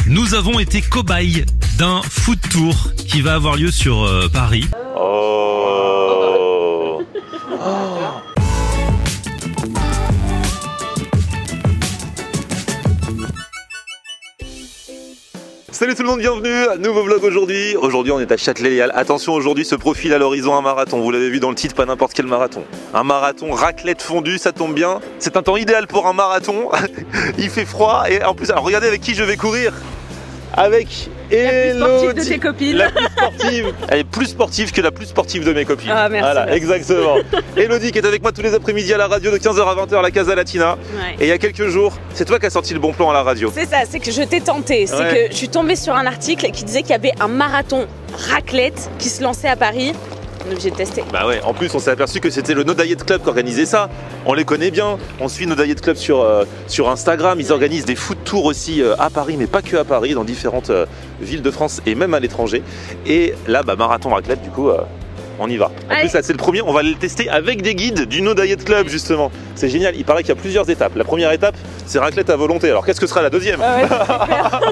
Nous avons été cobayes d'un food tour qui va avoir lieu sur Paris. Oh. Salut tout le monde, bienvenue, nouveau vlog aujourd'hui. Aujourd'hui on est à Châtelet-Léal. Attention, aujourd'hui se profile à l'horizon un marathon. Vous l'avez vu dans le titre, pas n'importe quel marathon. Un marathon raclette fondue, ça tombe bien. C'est un temps idéal pour un marathon. Il fait froid et en plus, alors regardez avec qui je vais courir. Avec Elodie, de tes copines. la plus sportive. Elle est plus sportive que la plus sportive de mes copines. Ah, merci, voilà, merci. Exactement. Elodie qui est avec moi tous les après-midi à la radio de 15h à 20h à la Casa Latina. Ouais. Et il y a quelques jours, c'est toi qui as sorti le bon plan à la radio. C'est ça, c'est que je t'ai tenté. C'est Ouais. que je suis tombée sur un article qui disait qu'il y avait un marathon raclette qui se lançait à Paris. On est obligé de tester. Bah ouais, en plus on s'est aperçu que c'était le No Diet Club qui organisait ça. On les connaît bien, on suit No Diet Club sur Instagram. Ils organisent des food tours aussi à Paris, mais pas que à Paris, dans différentes villes de France et même à l'étranger. Et là, bah, marathon raclette, du coup, on y va. En Allez. plus, là, c'est le premier, on va le tester avec des guides du No Diet Club, justement. C'est génial, il paraît qu'il y a plusieurs étapes. La première étape, c'est raclette à volonté. Alors qu'est-ce que sera la deuxième? Ah ouais, c'est clair.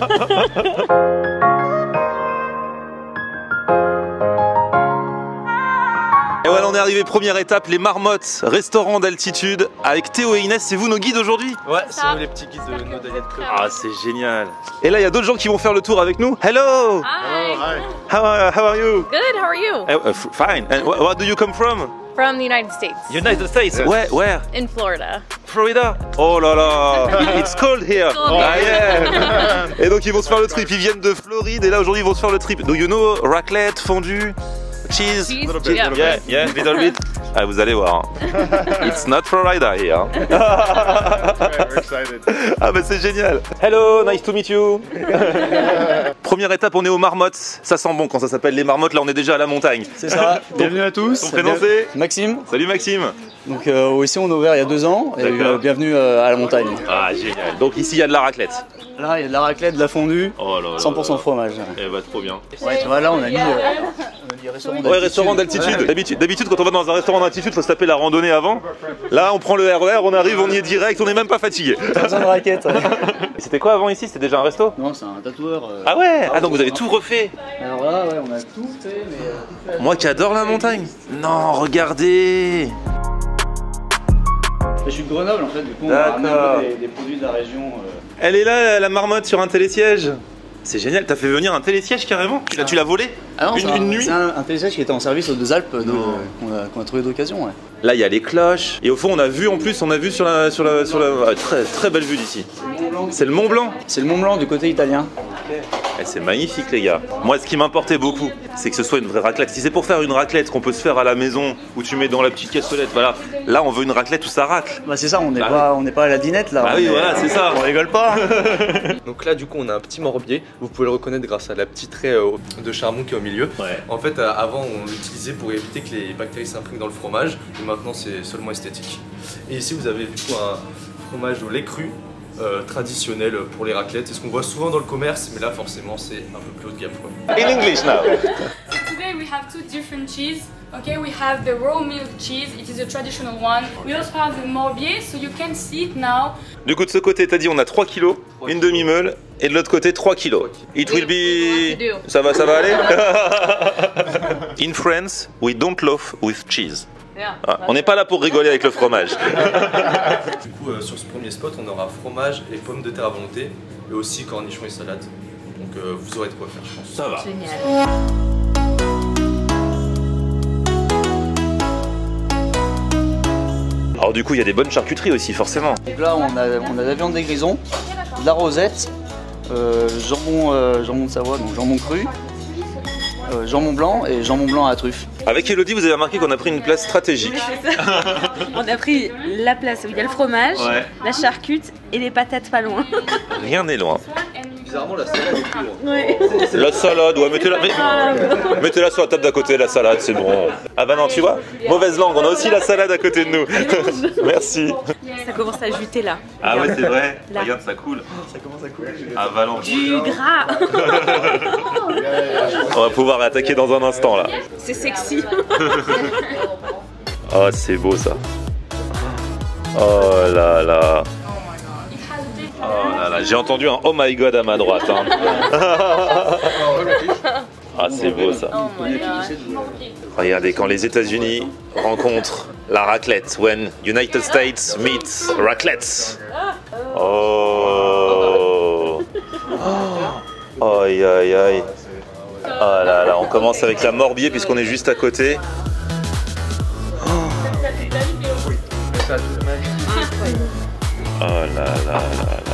Et voilà, on est arrivé, première étape, les marmottes, restaurant d'altitude, avec Théo et Inès. C'est vous nos guides aujourd'hui? Ouais, c'est nous les petits guides de No Diet Club. Ah, c'est génial. Et là, il y a d'autres gens qui vont faire le tour avec nous. Hello! Hi. How are you? Good. How are you? Fine. And where do you come from? From the United States. United States. Where? In Florida. Florida. Oh là là. It's cold here. Cold. Ah yeah. Et donc ils vont se faire le trip. Ils viennent de Floride et là aujourd'hui ils vont se faire le trip. Do you know raclette, fondue, cheese? Cheese? Little bit, Yeah. Yeah, little bit. Ah, vous allez voir. It's not Florida here. We're excited. Ah bah c'est génial. Hello, nice to meet you. Première étape, on est aux marmottes. Ça sent bon quand ça s'appelle les marmottes. Là, on est déjà à la montagne. C'est ça, bienvenue à tous. Ton prénom c'est? Maxime. Salut Maxime. Donc ici on a ouvert il y a 2 ans et D'accord. bienvenue à la montagne. Ah génial. Donc ici il y a de la raclette. Là il y a de la raclette, de la fondue, Oh là là. 100% fromage. Eh bah trop bien. Ouais, tu vois là on a mis restaurant d'altitude. Ouais, restaurant d'altitude. D'habitude, quand on va dans un restaurant d'altitude, faut se taper la randonnée avant. Là, on prend le RER, on arrive, on y est direct, on n'est même pas fatigué. Pas besoin de raquettes. Ouais. C'était quoi avant ici? C'était déjà un resto? Non, c'est un tatoueur. Ah ouais. Ah donc vous avez tout refait. Alors là, ouais, on a tout fait, mais. Moi qui adore la montagne. Non, regardez. Je suis de Grenoble en fait, du coup on a ramené un peu des produits de la région. Elle est là, la marmotte sur un télésiège. C'est génial. T'as fait venir un télésiège carrément? Tu l'as volé? Ah non, Une nuit? c'est un télésiège qui était en service aux Deux Alpes qu'on a trouvé d'occasion. Ouais. Là, il y a les cloches. Et au fond, on a vu sur la ouais, très très belle vue d'ici. C'est le Mont Blanc. C'est le Mont Blanc du côté italien. Eh, c'est magnifique les gars. Moi ce qui m'importait beaucoup, c'est que ce soit une vraie raclette. Si c'est pour faire une raclette qu'on peut se faire à la maison, où tu mets dans la petite cassolette, voilà. Là on veut une raclette où ça racle. Bah c'est ça, on n'est Bah pas à la dinette là. Ah on oui est- voilà c'est ça. On rigole pas. Donc là, du coup, on a un petit morbier. Vous pouvez le reconnaître grâce à la petite raie de charbon qui est au milieu. Ouais. En fait, avant, on l'utilisait pour éviter que les bactéries s'imprègnent dans le fromage. Et maintenant, c'est seulement esthétique. Et ici, vous avez du coup un fromage au lait cru. Traditionnel pour les raclettes. C'est ce qu'on voit souvent dans le commerce, mais là, forcément, c'est un peu plus haut de gamme, quoi. In English now. Today we have two different cheese. Okay, we have the raw milk cheese. It is a traditional one. We also have the morbier, so you can see it now. Du coup de ce côté t'as dit on a 3 kilos, une demi-meule, et de l'autre côté 3 kilos. It will be... Ça va aller? In France, we don't loaf with cheese. Ah, on n'est pas là pour rigoler avec le fromage. Du coup, sur ce premier spot, on aura fromage et pommes de terre à volonté, et aussi cornichons et salades. Donc vous aurez de quoi faire, je pense. Ça va. Génial. Alors du coup il y a des bonnes charcuteries aussi forcément. Donc là, on a de la viande des grisons, de la rosette, jambon de Savoie, donc jambon cru, jambon blanc et jambon blanc à la truffe. Avec Elodie vous avez remarqué qu'on a pris une place stratégique. On a pris la place où il y a le fromage, Ouais. la charcute et les patates pas loin. Rien n'est loin. Bizarrement, la salade est plus loin. Ouais. La salade, ouais, mettez-la sur la table d'à côté, la salade, c'est bon. Ah bah non, tu vois, mauvaise langue, on a aussi la salade à côté de nous. Merci. Ça commence à juter là. Ah ouais, c'est vrai. Là. Regarde, ça coule. Ça commence à couler. Ah, Valence. Du gras. On va pouvoir attaquer dans un instant là. C'est sexy. Oh, c'est beau ça. Oh là là. Oh là là, Ah, j'ai entendu un oh my god à ma droite. Hein. Ah, c'est beau ça. Regardez, quand les États-Unis rencontrent la raclette, when United States meets raclette. Oh. Aïe aïe aïe. Oh là là, on commence avec la Morbier puisqu'on est juste à côté. Oh là là là là.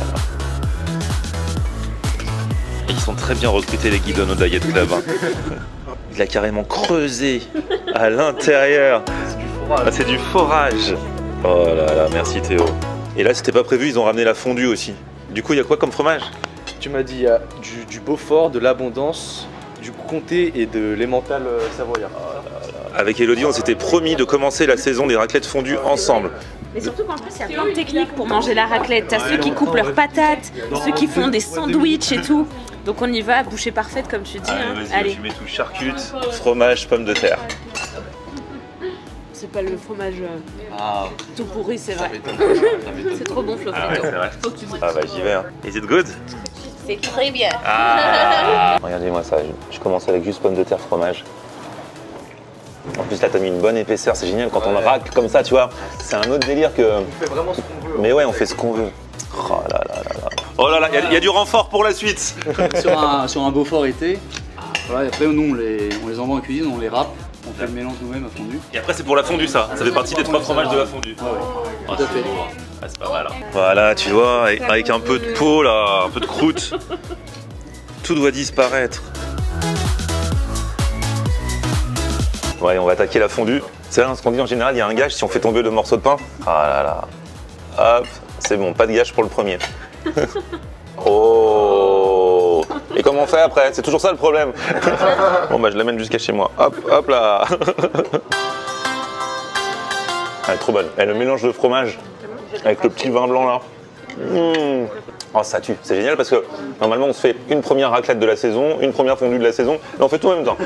Ils sont très bien recrutés les guidons au Diet Club. Hein. Il a carrément creusé à l'intérieur. Ah, c'est du forage. Oh là là, merci Théo. Et là, c'était pas prévu, ils ont ramené la fondue aussi. Du coup, il y a quoi comme fromage? Tu m'as dit il y a du Beaufort, de l'Abondance, du Comté et de l'Emmental savoyard. Avec Elodie, on s'était promis de commencer la saison des raclettes fondues ensemble. Mais surtout qu'en plus, il y a plein de techniques pour manger la raclette. T'as ceux qui coupent leurs patates, ceux qui font des sandwichs et tout. Donc on y va, bouchée parfaite comme tu dis. Allez, tu mets tout, charcute, fromage, pommes de terre. C'est pas le fromage tout pourri, c'est vrai. C'est trop bon, Flo. Ah ouais, c'est vrai. Ah bah j'y vais. Hein. Is it good? C'est très bien. Ah. Regardez-moi ça, je commence avec juste pommes de terre, fromage. En plus là t'as mis une bonne épaisseur, c'est génial quand on racle comme ça, tu vois. C'est un autre délire que... On fait vraiment ce qu'on veut. Mais ouais, on fait ce qu'on veut. Oh là là là là. Oh là là, il y a du renfort pour la suite. Sur un Beaufort été. Voilà, et après nous on les envoie en cuisine, on les râpe. On fait le mélange nous-mêmes à fondue. Et après c'est pour la fondue ça fait partie des 3 fromages de la fondue. Ah ouais, tout à fait. Ah, c'est pas mal. Hein. Voilà, tu vois, avec un peu de peau là, un peu de croûte. Tout doit disparaître. Ouais, on va attaquer la fondue. C'est là ce qu'on dit en général, il y a un gage si on fait tomber le morceau de pain. Ah là là. Hop, c'est bon, pas de gage pour le premier. Oh. Et comment on fait après? C'est toujours ça le problème. Bon bah je l'amène jusqu'à chez moi. Hop, hop là. Elle est trop bonne. Et le mélange de fromage avec le petit vin blanc là. Mmh. Oh ça tue, c'est génial parce que normalement on se fait une première raclette de la saison, une première fondue de la saison, et on fait tout en même temps.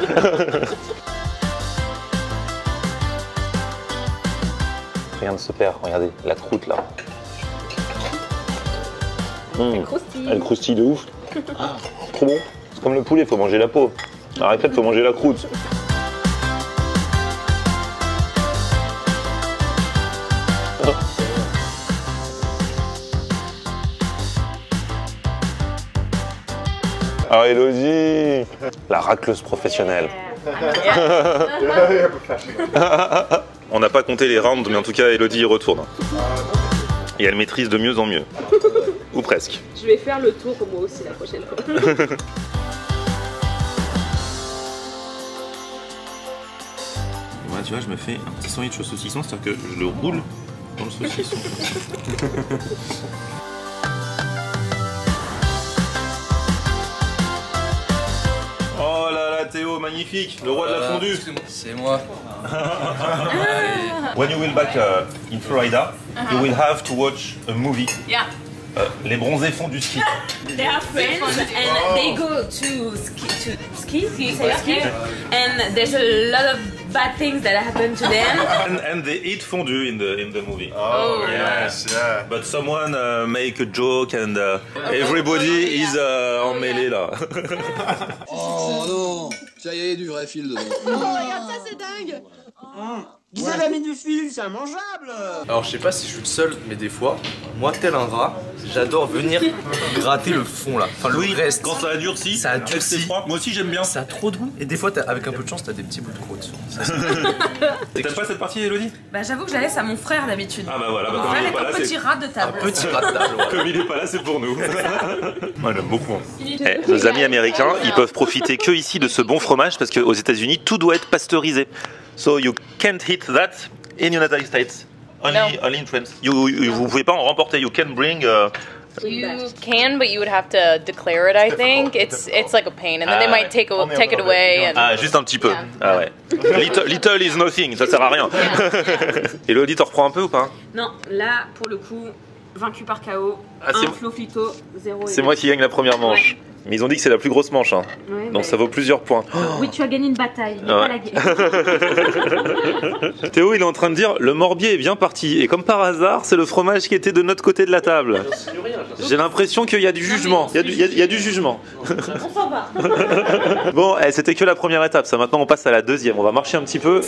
Rien ne se perd, regardez, la croûte là. Mmh. Elle croustille de ouf. Ah, trop bon. C'est comme le poulet, faut manger la peau. La raclette, faut manger la croûte. Ah Elodie, la racleuse professionnelle. On n'a pas compté les rounds, mais en tout cas Elodie y retourne. Et elle maîtrise de mieux en mieux. Ou presque. Je vais faire le tour moi aussi la prochaine fois. Moi tu vois, je me fais un petit sandwich au saucisson, c'est-à-dire que je le roule dans le saucisson. Oh là là Théo, magnifique, le roi de la fondue. C'est moi. When you will back in Florida, you will have to watch a movie. Yeah. Les bronzés font du ski. They are friends and they go to ski, and there's a lot of bad things that happen to them. And they eat fondue in the movie. Oh yes, yeah. But someone make a joke and everybody is en mêlée là. Oh non, ça y est, du vrai fil dedans. Oh, regarde ça, c'est dingue. Guillaume a mis du fil, c'est immangeable. Alors je sais pas si je suis le seul, mais des fois, moi tel un rat, j'adore venir gratter le fond là. Enfin le reste. Quand ça a durci, ça a durci. Moi aussi j'aime bien. Ça a trop de goût. Et des fois, avec un peu de chance, t'as des petits bouts de croûte. T'aimes pas cette partie, Elodie? Bah j'avoue que je la laisse à mon frère d'habitude. Ah bah voilà, Mon frère est un petit rat de table. Un petit rat de table. Comme il est pas là, c'est pour nous. Moi j'aime beaucoup. Nos amis américains, ils peuvent profiter que ici de ce bon fromage parce qu'aux États-Unis, tout doit être pasteurisé. So you can't eat that in United States. Only in France. Vous pouvez pas en remporter. You can bring. You can, but you would have to declare it. I think it's like a pain, and then they might take it away. And ah, juste un petit peu. Ah ouais. Little is nothing. Ça sert à rien. Elodie, t'en reprends un peu ou pas? Non, là pour le coup, vaincu par KO. Ah, un Floflito, 0. C'est moi qui gagne la première manche. Ouais. Mais ils ont dit que c'est la plus grosse manche, hein. Ouais, Donc ça vaut plusieurs points. Oui, tu as gagné une bataille, mais Ouais. pas la guerre. Théo, il est en train de dire le morbier est bien parti. Et comme par hasard, c'est le fromage qui était de notre côté de la table. J'ai l'impression qu'il y a du jugement. Il y a du jugement. On s'en va. Bon, c'était que la première étape. Ça, maintenant, on passe à la deuxième. On va marcher un petit peu.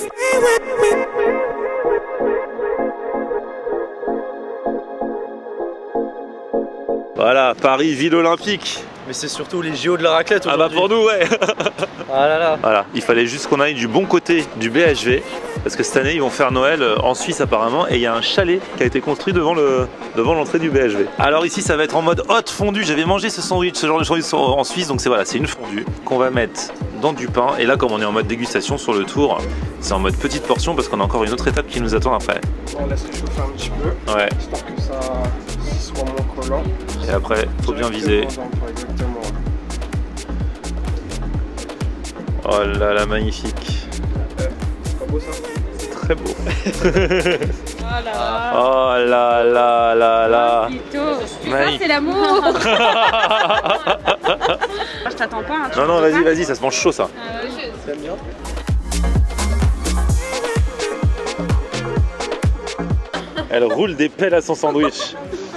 Voilà, Paris, ville olympique. Mais c'est surtout les JO de la raclette Ah bah aujourd'hui. pour nous, ouais. Ah là là. Voilà, il fallait juste qu'on aille du bon côté du BHV. Parce que cette année, ils vont faire Noël en Suisse apparemment. Et il y a un chalet qui a été construit devant l'entrée du BHV. Alors ici, ça va être en mode hot fondue. J'avais mangé ce genre de sandwich en Suisse. Donc c'est une fondue qu'on va mettre dans du pain. Et là, comme on est en mode dégustation sur le tour, c'est en mode petite portion parce qu'on a encore une autre étape qui nous attend après. On laisse réchauffer un petit peu. Ouais. Histoire que ça soit moins collant. Et après, faut bien viser. Exactement. Oh là là, magnifique. C'est pas beau ça? Très beau. Oh là là. Oh là là là là. Ça, c'est l'amour. Je t'attends pas. Hein, Non, non, vas-y, ça se mange chaud ça. T'aimes bien? Elle roule des pelles à son sandwich.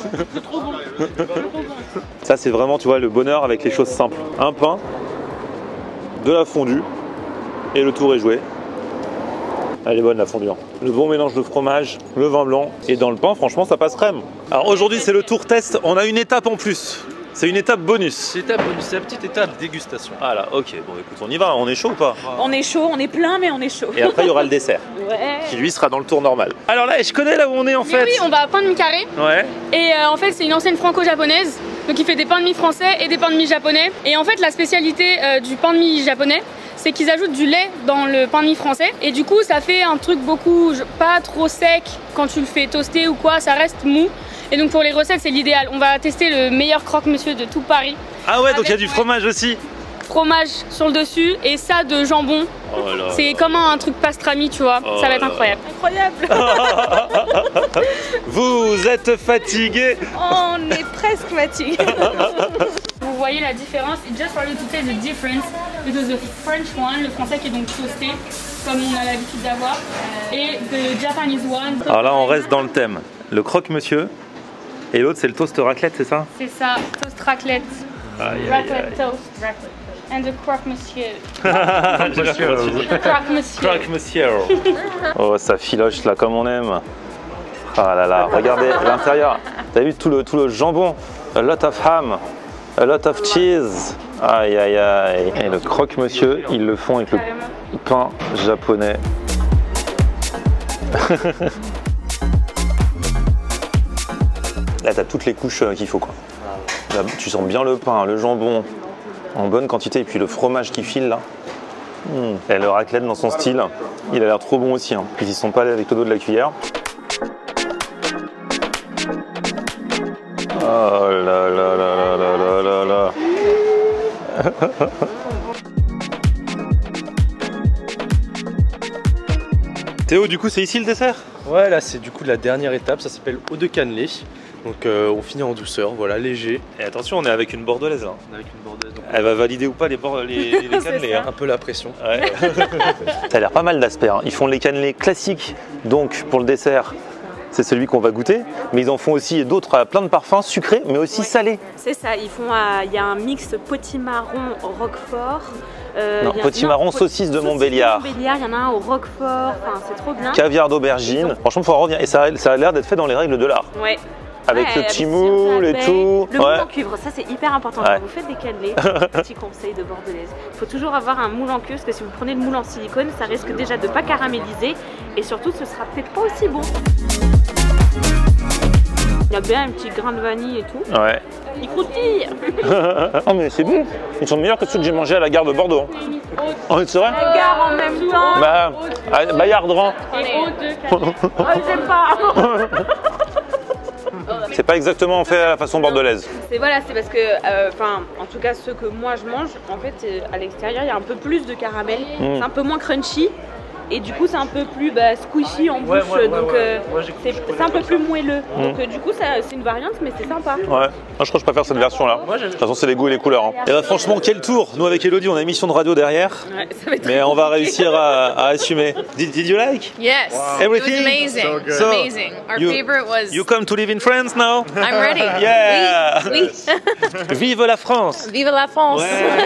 Ça, c'est vraiment, tu vois, le bonheur avec les choses simples. Un pain, de la fondue, et le tour est joué. Elle est bonne la fondue. Hein. Le bon mélange de fromage, le vin blanc, et dans le pain, franchement, ça passe crème. Alors aujourd'hui, c'est le tour test. On a une étape en plus. C'est une étape bonus. C'est la petite étape dégustation. Ah là, ok. Bon, écoute, on y va. On est chaud ou pas? On est chaud, on est plein, mais on est chaud. Et après, il y aura le dessert, Ouais. qui lui sera dans le tour normal. Alors là, je connais là où on est en Mais fait. oui, on va à pain de mie carré. Ouais. Et en fait, c'est une ancienne franco-japonaise. Donc, il fait des pains de mie français et des pains de mie japonais. Et en fait, la spécialité du pain de mie japonais, c'est qu'ils ajoutent du lait dans le pain de mie français. Et du coup, ça fait un truc pas trop sec quand tu le fais toaster ou quoi, ça reste mou. Et donc, pour les recettes, c'est l'idéal. On va tester le meilleur croque-monsieur de tout Paris. Ah ouais, donc il y a du fromage aussi. Fromage sur le dessus et ça de jambon. Oh là. C'est comme un truc pastrami, tu vois. Oh ça va être là. incroyable. Incroyable. Vous êtes fatigué? On est presque fatigué. Vous voyez la différence? It's just for you to taste the difference because the French one, le français qui est donc toasté, comme on a l'habitude d'avoir, et the Japanese one. Alors là, on reste dans le thème. Le croque-monsieur et l'autre, c'est le toast raclette, c'est ça? C'est ça, toast raclette. Aïe, aïe, Raclette toast, raclette. And the croque-monsieur. Croque-monsieur. Croque-monsieur. Croque-monsieur. Oh, ça filoche là comme on aime. Ah là là, regardez l'intérieur. T'as vu tout le jambon? A lot of ham, a lot of cheese. Aïe aïe aïe. Et le croque-monsieur, ils le font avec le pain japonais. Là, t'as toutes les couches qu'il faut, quoi. Là, tu sens bien le pain, le jambon en bonne quantité, et puis le fromage qui file là. Et le raclette dans son style, il a l'air trop bon aussi. Hein. Ils y sont pas allés avec le dos de la cuillère. Oh là là là là là là là. Théo, du coup, c'est ici le dessert? Ouais, là c'est du coup la dernière étape, ça s'appelle eau de cannelé. Donc on finit en douceur, voilà, léger. Et attention, on est avec une bordelaise là. Avec une bordelaise. Elle va valider ou pas les cannelés. Hein. Un peu la pression. Ouais. Ça a l'air pas mal d'aspect. Hein. Ils font les cannelés classiques, donc pour le dessert, c'est celui qu'on va goûter. Mais ils en font aussi d'autres à plein de parfums, sucrés, mais aussi salés. C'est ça, il y a un mix potimarron roquefort. Non, potimarron saucisse de Montbéliard. Il y en a un au roquefort, enfin, c'est trop bien. Caviar d'aubergine. Franchement, il faut en revenir. Et ça a l'air d'être fait dans les règles de l'art. Ouais. Avec Ouais, le petit avec moule et sirop tout. Le moule en cuivre, ça c'est hyper important. Ouais. Quand vous faites des cannelés, petit conseil de bordelaise, il faut toujours avoir un moule en cuivre parce que si vous prenez le moule en silicone, ça risque déjà de ne pas caraméliser et surtout ce sera peut-être pas aussi bon. Il y a bien un petit grain de vanille et tout. Ouais. Il croustille. Oh mais c'est bon. Ils sont meilleurs que ceux que j'ai mangés à la gare de Bordeaux. Oh, c'est vrai? La gare en même temps. Bah, à Bayardran. Oh, j'aime pas. C'est pas exactement fait à la façon bordelaise. C'est parce que, en tout cas ceux que moi je mange, en fait à l'extérieur il y a un peu plus de caramel, c'est un peu moins crunchy et du coup c'est un peu plus squishy en bouche, donc c'est un peu plus moelleux. Donc du coup c'est une variante, mais c'est sympa. Ouais, moi je crois que je préfère cette version-là. De toute façon c'est les goûts et les couleurs. Hein. Et bah, franchement quel tour. Nous avec Elodie on a une émission de radio derrière, mais on va réussir à assumer. Did you like? Yes. Wow. Everything? It was amazing. So Amazing. Our favorite was... You come to live in France now? I'm ready. Yeah. Oui. Vive la France. Vive la France.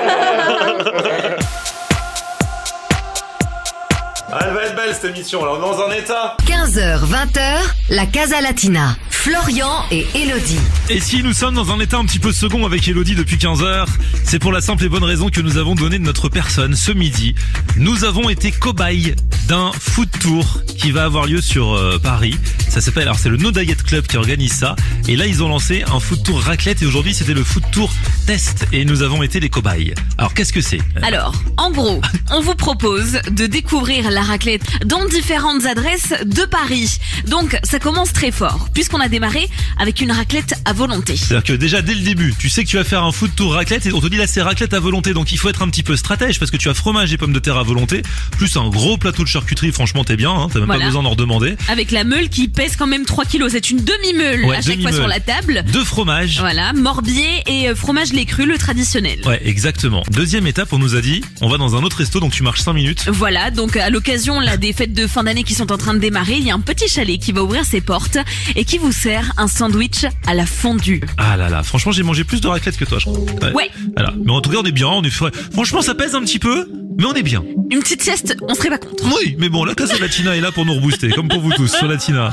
Elle va être belle cette émission, là on est dans un état. 15h, 20h, la Casa Latina. Florian et Elodie. Et si nous sommes dans un état un petit peu second avec Elodie depuis 15h, c'est pour la simple et bonne raison que nous avons donné de notre personne ce midi. Nous avons été cobayes d'un food tour qui va avoir lieu sur Paris. Ça s'appelle, alors c'est le No Diet Club qui organise ça. Et là ils ont lancé un food tour raclette et aujourd'hui c'était le food tour test et nous avons été les cobayes. Alors qu'est-ce que c'est? Alors, en gros, on vous propose de découvrir la raclette dans différentes adresses de Paris. Donc ça commence très fort puisqu'on a démarré avec une raclette à volonté. C'est-à-dire que déjà dès le début, tu sais que tu vas faire un food tour raclette et on te dit là c'est raclette à volonté, donc il faut être un petit peu stratège parce que tu as fromage et pommes de terre à volonté, plus un gros plateau de charcuterie, franchement t'es bien, hein, t'as même pas besoin d'en redemander. Avec la meule qui pèse quand même 3 kilos, c'est une demi-meule à chaque fois sur la table. 2 fromages. Voilà, morbier et fromage lait cru, le traditionnel. Ouais, exactement. Deuxième étape, on nous a dit, on va dans un autre resto, donc tu marches 5 minutes. Voilà, donc à l'occasion là des fêtes de fin d'année qui sont en train de démarrer, il y a un petit chalet qui va ouvrir ses portes et qui vous sert un sandwich à la fondue. Ah là là, franchement j'ai mangé plus de raclette que toi je crois. Ouais. Voilà. Mais en tout cas on est bien, on est frais. Franchement ça pèse un petit peu, mais on est bien. Une petite sieste, on serait pas contre. Oui, mais bon, la Casa Latina est là pour nous rebooster, comme pour vous tous sur Latina.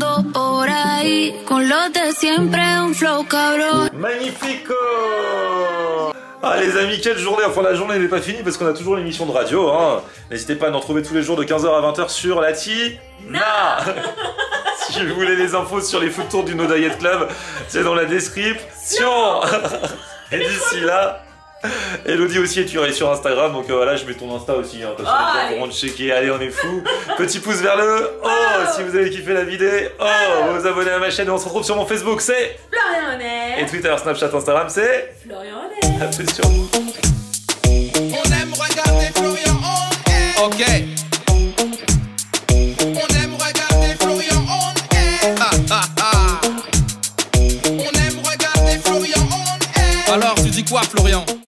Magnifico! Ah les amis, quelle journée! Enfin la journée n'est pas finie parce qu'on a toujours l'émission de radio. Hein. N'hésitez pas à nous retrouver tous les jours de 15h à 20h sur Latina. Si vous voulez les infos sur les food tours du No Diet Club, c'est dans la description. Et d'ici là, Elodie aussi est sur Instagram, donc voilà, je mets ton Insta aussi, hein, comme ça on pourra checker. Allez, on est fou. Petit pouce vers le haut si vous avez kiffé la vidéo. Vous abonnez à ma chaîne et on se retrouve sur mon Facebook, c'est Florian Honnet. Et Twitter, Snapchat, Instagram, c'est Florian Honnet. A plus sur vous. On aime regarder Florian Honnet. Ok. On aime regarder Florian Honnet. On aime regarder Florian Honnet. Alors, tu dis quoi, Florian?